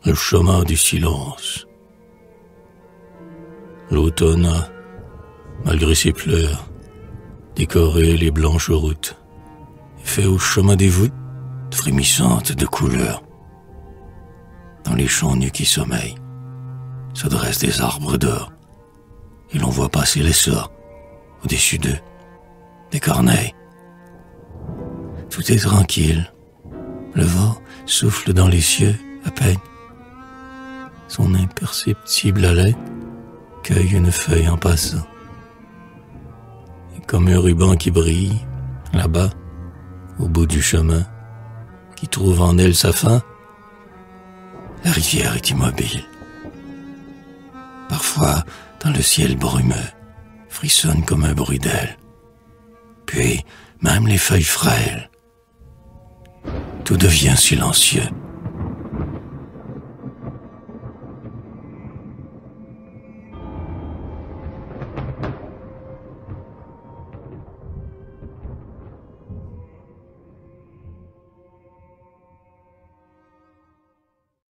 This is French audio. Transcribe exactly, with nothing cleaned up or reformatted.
le chemin du silence. L'automne a, malgré ses pleurs, décoré les blanches routes et fait au chemin des voûtes frémissantes de couleurs. Dans les champs nus qui sommeillent se dressent des arbres d'or, et l'on voit passer l'essor au-dessus d'eux, des corneilles. Tout est tranquille, le vent souffle dans les cieux à peine. Son imperceptible haleine cueille une feuille en passant. Et comme un ruban qui brille, là-bas, au bout du chemin, qui trouve en elle sa fin, la rivière est immobile. Parfois, dans le ciel brumeux, frissonne comme un bruit d'aile. Puis, même les feuilles frêles, tout devient silencieux.